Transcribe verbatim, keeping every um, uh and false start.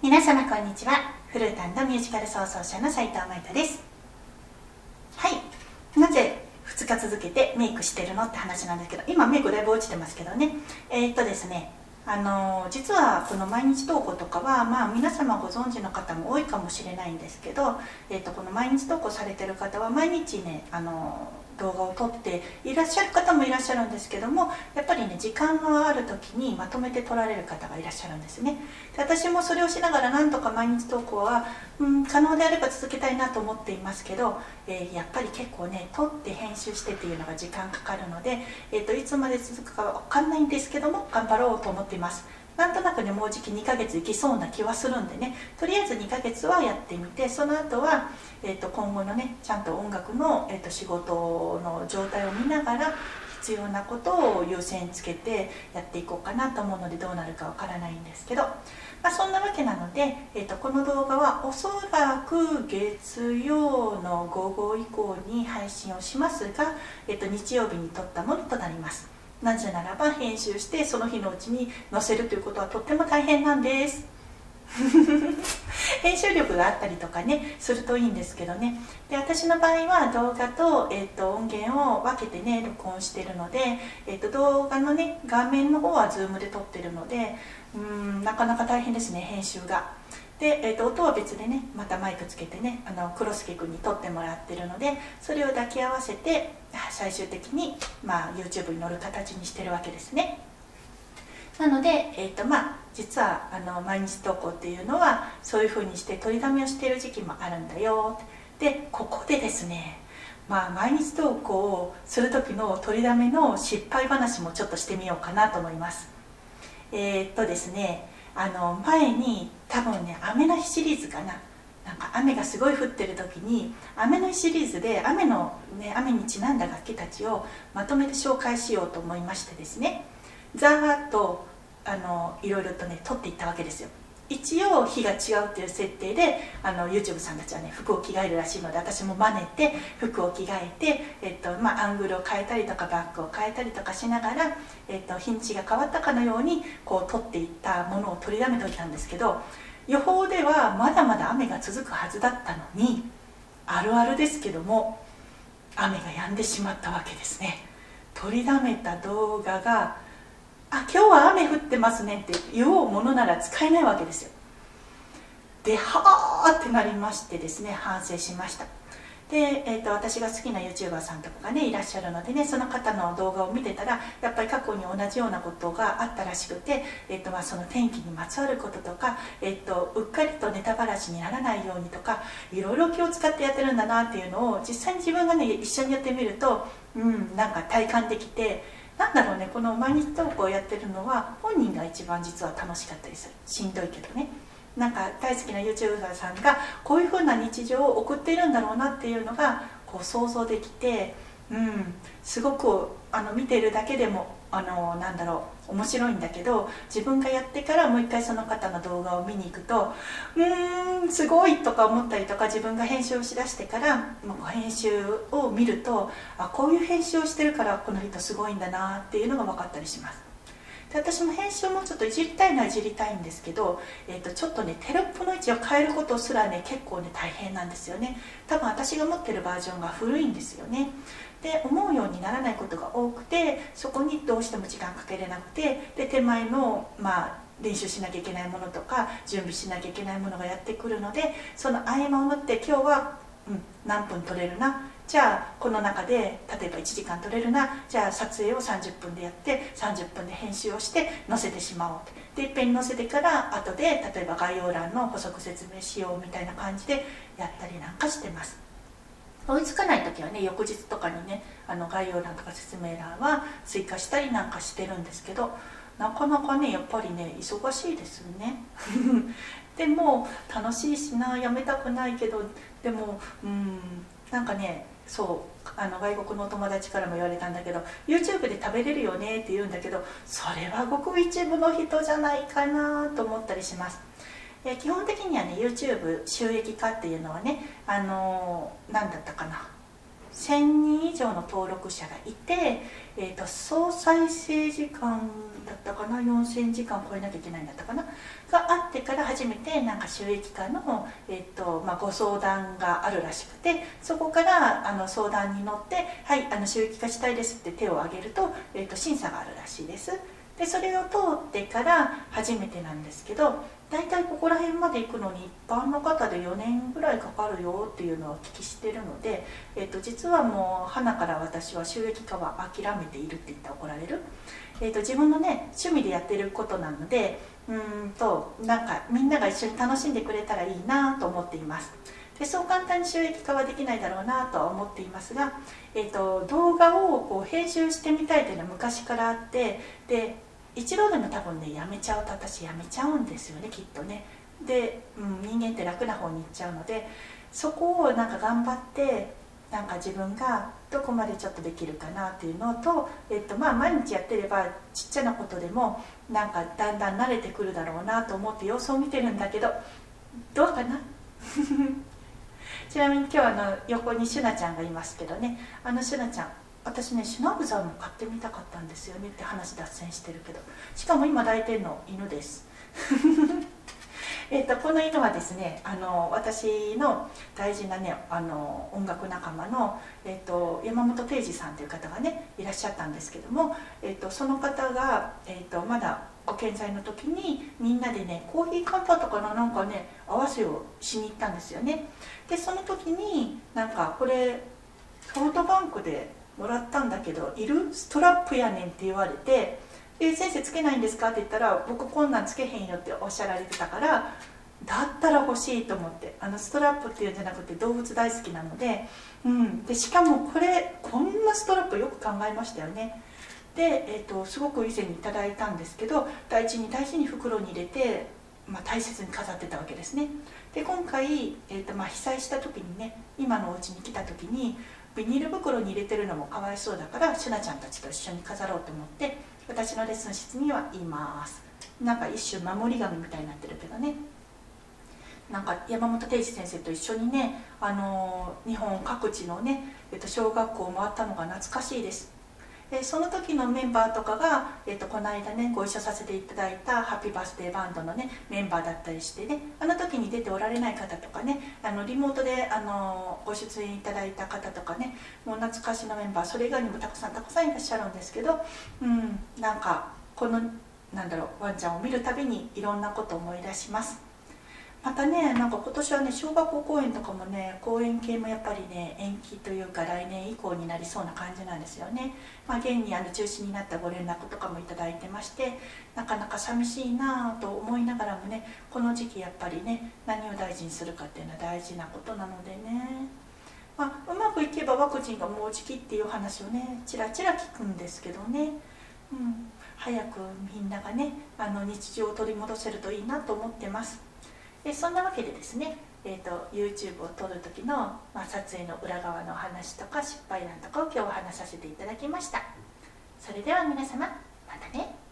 皆様こんにちは。フルート&ミュージカル創造者の斉藤舞太です。はい、なぜふつか続けてメイクしてるのって話なんですけど、今メイクだいぶ落ちてますけどね。えー、っとですねあの実はこの毎日投稿とかは、まあ、皆様ご存知の方も多いかもしれないんですけど、えー、っとこの毎日投稿されてる方は毎日ねあの動画を撮っていらっしゃる方もいらっしゃるんですけども、やっぱりね時間がある時にまとめて撮られる方がいらっしゃるんですね。で私もそれをしながらなんとか毎日投稿は、うん、可能であれば続けたいなと思っていますけど、えー、やっぱり結構ね撮って編集してっていうのが時間かかるので、えー、といつまで続くかは分かんないんですけども頑張ろうと思っています。なんとなくねもうじきにかげついきそうな気はするんでね、とりあえずにかげつはやってみて、その後は、えー、と今後のねちゃんと音楽の、えー、と仕事の状態を見ながら必要なことを優先つけてやっていこうかなと思うので、どうなるかわからないんですけど、まあ、そんなわけなので、えー、とこの動画はおそらく月曜の午後以降に配信をしますが、えー、と日曜日に撮ったものとなります。なぜならば編集してその日のうちに載せるということはとっても大変なんです編集力があったりとかねするといいんですけどね。で私の場合は動画と、えー、と音源を分けてね録音してるので、えー、と動画のね画面の方は Zoom で撮ってるので、うーんなかなか大変ですね編集が。で、えー、と音は別でねまたマイクつけてねあの黒助君に撮ってもらってるので、それを抱き合わせて最終的に、まあ、YouTube に載る形にしてるわけですね。なので、えーとまあ、実はあの毎日投稿っていうのはそういうふうにして取りだめをしている時期もあるんだよ。でここでですね、まあ、毎日投稿をする時の取りだめの失敗話もちょっとしてみようかなと思います。えー、っとですねあの前に多分ね雨の日シリーズかな、なんか雨がすごい降ってる時に雨の日シリーズで雨の、ね、雨にちなんだ楽器たちをまとめて紹介しようと思いましてですね、ざーっとあのいろいろとね撮っていったわけですよ。一応日が違うっていう設定であの YouTube さんたちはね服を着替えるらしいので、私も真似て服を着替えて、えっとまあ、アングルを変えたりとかバックを変えたりとかしながら、えっと、日にちが変わったかのようにこう撮っていったものを取りだめておいたんですけど、予報ではまだまだ雨が続くはずだったのに、あるあるですけども雨が止んでしまったわけですね。取りだめた動画があ今日は雨降ってますねって言おうものなら使えないわけですよ。ではーってなりましてですね、反省しました。で、えー、と私が好きな YouTuber さんとかがねいらっしゃるのでね、その方の動画を見てたらやっぱり過去に同じようなことがあったらしくて、えーとまあ、その天気にまつわることとか、えー、とうっかりとネタばらしにならないようにとかいろいろ気を使ってやってるんだなっていうのを実際に自分がね一緒にやってみると、うんなんか体感できて、なんだろうね、この毎日投稿をやってるのは本人が一番実は楽しかったりする。しんどいけどね、なんか大好きな YouTuber さんがこういう風な日常を送っているんだろうなっていうのがこう想像できて、うん、すごくあの見ているだけでもあのなんだろう面白いんだけど、自分がやってからもう一回その方の動画を見に行くとうーんすごいとか思ったりとか、自分が編集をしだしてからもう編集を見るとあこういう編集をしてるからこの人すごいんだなっていうのが分かったりします。で私も編集もちょっといじりたいのはいじりたいんですけど、えー、とちょっとねテロップの位置を変えることすらね結構ね大変なんですよね。多分私が持ってるバージョンが古いんですよね。で思うようにならないことが多くて、そこにどうしても時間かけれなくて、で手前のまあ練習しなきゃいけないものとか準備しなきゃいけないものがやってくるので、その合間を縫って今日は、うん、何分撮れるな、じゃあこの中で例えばいちじかん撮れるな、じゃあ撮影をさんじゅっぷんでやってさんじゅっぷんで編集をして載せてしまおうで、いっぺんに載せてから後で例えば概要欄の補足説明しようみたいな感じでやったりなんかしてます。追いつかない時はね翌日とかにねあの概要欄とか説明欄は追加したりなんかしてるんですけど、なかなかねやっぱりね忙しいですよねでも楽しいしな、やめたくないけど、でもうんなんかねそうあの外国のお友達からも言われたんだけど YouTube で食べれるよねって言うんだけど、それはごく一部の人じゃないかなと思ったりします。え基本的にはね YouTube 収益化っていうのはねあのー、何だったかなせんにん以上の登録者がいて、えー、と総再生時間だったかな、よんせんじかん超えなきゃいけないんだったかながあってから初めてなんか収益化の、えーとまあ、ご相談があるらしくて、そこからあの相談に乗って「はい、あの収益化したいです」って手を挙げると、えー、と審査があるらしいです。でそれを通ってから初めてなんですけど、大体ここら辺まで行くのに一般の方でよねんぐらいかかるよっていうのをお聞きしてるので、えー、と実はもう花から私は収益化は諦めているって言って怒られる、えー、と自分のね趣味でやってることなので、うーんとなんかみんなが一緒に楽しんでくれたらいいなと思っています。でそう簡単に収益化はできないだろうなとは思っていますが、えー、と動画をこう編集してみたいというのは昔からあって、で一度でも多分ねやめちゃうと私やめちゃうんですよね、きっとね。で、うん、人間って楽な方に行っちゃうので、そこをなんか頑張ってなんか自分がどこまでちょっとできるかなっていうのと、えっとまあ、毎日やってればちっちゃなことでもなんかだんだん慣れてくるだろうなと思って様子を見てるんだけど、どうかなちなみに今日はあの横にシュナちゃんがいますけどね、あのシュナちゃん、私ねシュナブザーも買ってみたかったんですよねって話脱線してるけど、しかも今抱いてるの犬ですえとこの犬はですね、あの私の大事なねあの音楽仲間の、えー、と山本定治さんという方がねいらっしゃったんですけども、えー、とその方が、えー、とまだご健在の時にみんなでねコーヒーカンパとかのなんかね合わせをしに行ったんですよね。でその時になんかこれソフトバンクでもらったんだけどいる？ストラップやねんって言われて、で先生つけないんですかって言ったら、僕こんなんつけへんよっておっしゃられてたから、だったら欲しいと思って、あのストラップっていうんじゃなくて動物大好きなので、うん、でしかもこれこんなストラップよく考えましたよね。で、えー、とすごく以前にいただいたんですけど、大事に大事に袋に入れて、まあ、大切に飾ってたわけですね。で今回、えーとまあ、被災した時にね、今のお家に来た時にビニール袋に入れてるのもかわいそうだから、シュナちゃんたちと一緒に飾ろうと思って私のレッスン室にはいます。なんか一種守り神みたいになってるけどね、なんか山本定治先生と一緒にね、あのー、日本各地のね、えっと、小学校を回ったのが懐かしいです。でその時のメンバーとかが、えっと、この間ねご一緒させていただいたハッピーバースデーバンドのねメンバーだったりしてね、あの時に出ておられない方とかね、あのリモートであのご出演いただいた方とかね、もう懐かしのメンバーそれ以外にもたくさんたくさんいらっしゃるんですけど、うん、なんかこのなんだろうワンちゃんを見るたびにいろんなことを思い出します。またね、なんか今年はね小学校公演とかもね、公演系もやっぱりね延期というか来年以降になりそうな感じなんですよね。まあ、現にあの中止になったご連絡とかもいただいてまして、なかなか寂しいなと思いながらもね、この時期やっぱりね何を大事にするかっていうのは大事なことなのでね、まあ、うまくいけばワクチンがもうじきっていう話をねちらちら聞くんですけどね、うん、早くみんながねあの日常を取り戻せるといいなと思ってます。でそんなわけでですね、えーと、YouTube を撮る時の、まあ、撮影の裏側のお話とか失敗談とかを今日は話させていただきました。それでは皆様またね。